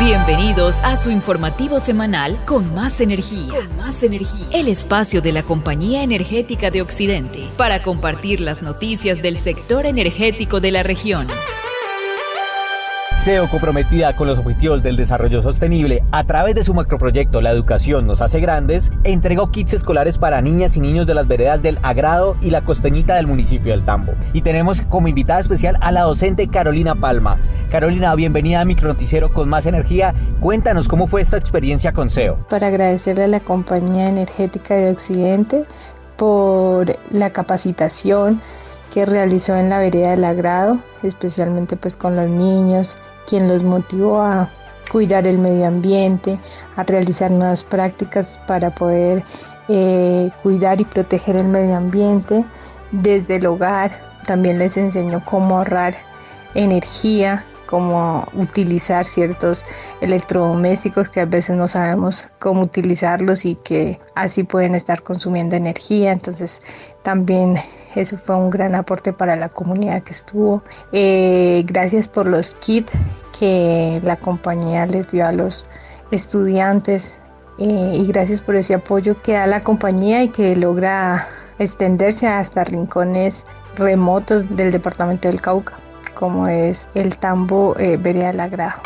Bienvenidos a su informativo semanal Con Más Energía. Con Más Energía. El espacio de la Compañía Energética de Occidente para compartir las noticias del sector energético de la región. SEO, comprometida con los objetivos del desarrollo sostenible a través de su macroproyecto La Educación nos hace grandes, entregó kits escolares para niñas y niños de las veredas del Agrado y la Costeñita del municipio del Tambo. Y tenemos como invitada especial a la docente Carolina Palma. Carolina, bienvenida a Micronoticiero Con Más Energía. Cuéntanos cómo fue esta experiencia con SEO. Para agradecerle a la Compañía Energética de Occidente por la capacitación que realizó en la vereda del Agrado, especialmente pues con los niños, quien los motivó a cuidar el medio ambiente, a realizar nuevas prácticas para poder cuidar y proteger el medio ambiente desde el hogar. También les enseñó cómo ahorrar energía, cómo utilizar ciertos electrodomésticos que a veces no sabemos cómo utilizarlos y que así pueden estar consumiendo energía. Entonces también eso fue un gran aporte para la comunidad que estuvo. Gracias por los kits que la compañía les dio a los estudiantes y gracias por ese apoyo que da la compañía y que logra extenderse hasta rincones remotos del departamento del Cauca, como es el Tambo, vereda del Agrado.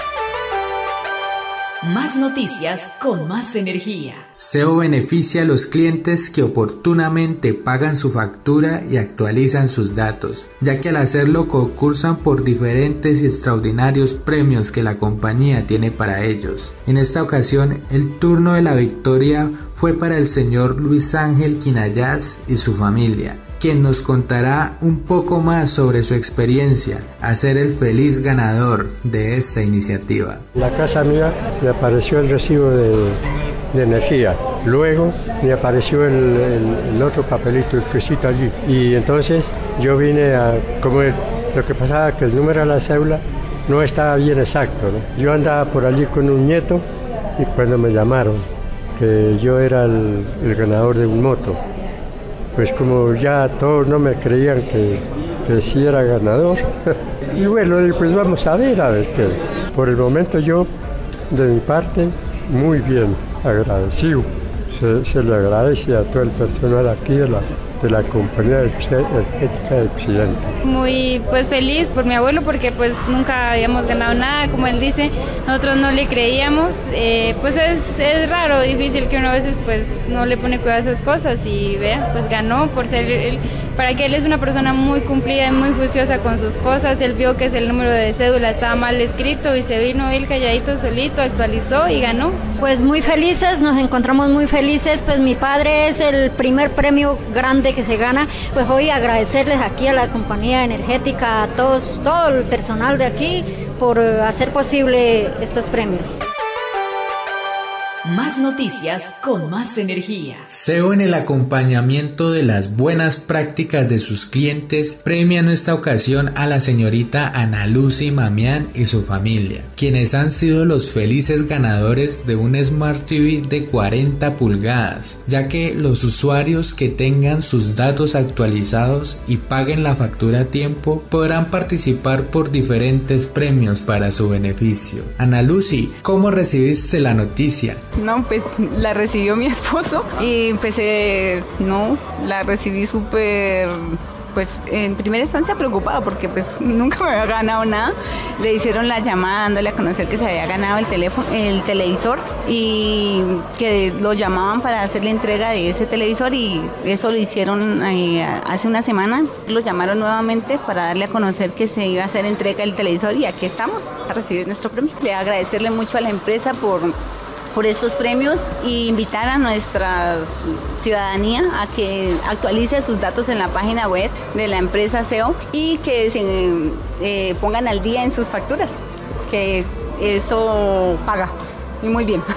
Más noticias con más energía. SEO beneficia a los clientes que oportunamente pagan su factura y actualizan sus datos, ya que al hacerlo concursan por diferentes y extraordinarios premios que la compañía tiene para ellos. En esta ocasión, el turno de la victoria fue para el señor Luis Ángel Quinayás y su familia, quien nos contará un poco más sobre su experiencia a ser el feliz ganador de esta iniciativa. En la casa mía me apareció el recibo de energía, luego me apareció el otro papelito, el quesito allí, y entonces yo vine a comer. Lo que pasaba que el número de la cédula no estaba bien exacto, ¿no? Yo andaba por allí con un nieto y cuando me llamaron que yo era el ganador de un moto, pues como ya todos no me creían que sí era ganador, y bueno, pues vamos a ver qué. Por el momento yo, de mi parte, muy bien, agradecido. Se le agradece a todo el personal aquí de la Compañía Energética de Occidente. Muy feliz por mi abuelo porque pues nunca habíamos ganado nada, como él dice, nosotros no le creíamos, pues es raro, difícil que uno a veces pues no le pone cuidado a esas cosas y vea, pues ganó por ser él. Para que él es una persona muy cumplida y muy juiciosa con sus cosas. Él vio que el número de cédula estaba mal escrito y se vino él calladito solito, actualizó y ganó. Pues muy felices, nos encontramos muy felices, pues mi padre es el primer premio grande que se gana. Pues hoy agradecerles aquí a la Compañía Energética, a todo el personal de aquí por hacer posible estos premios. Más noticias con más energía. SEO, en el acompañamiento de las buenas prácticas de sus clientes, premia en esta ocasión a la señorita Ana Lucy Mamián y su familia, quienes han sido los felices ganadores de un Smart TV de 40 pulgadas, ya que los usuarios que tengan sus datos actualizados y paguen la factura a tiempo podrán participar por diferentes premios para su beneficio. Ana Lucy, ¿cómo recibiste la noticia? No, pues la recibió mi esposo y pues no, la recibí súper, pues en primera instancia preocupada porque pues nunca me había ganado nada. Le hicieron la llamada dándole a conocer que se había ganado el televisor y que lo llamaban para hacer la entrega de ese televisor y eso lo hicieron hace una semana. Lo llamaron nuevamente para darle a conocer que se iba a hacer entrega del televisor y aquí estamos a recibir nuestro premio. Le agradecerle mucho a la empresa por estos premios e invitar a nuestra ciudadanía a que actualice sus datos en la página web de la empresa SEO y que se pongan al día en sus facturas, que eso paga y muy bien.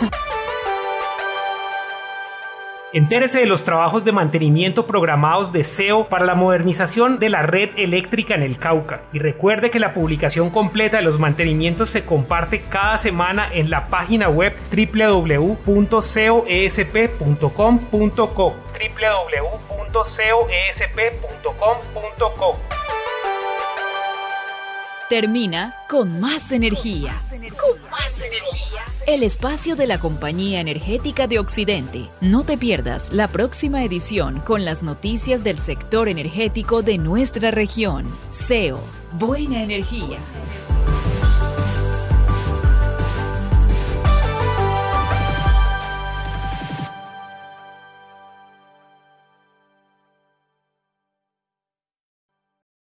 Entérese de los trabajos de mantenimiento programados de SEO para la modernización de la red eléctrica en el Cauca. Y recuerde que la publicación completa de los mantenimientos se comparte cada semana en la página web www.seoesp.com.co www.seoesp.com.co. Termina con más energía. Con más energía. el espacio de la Compañía Energética de Occidente. No te pierdas la próxima edición con las noticias del sector energético de nuestra región. SEO, buena energía.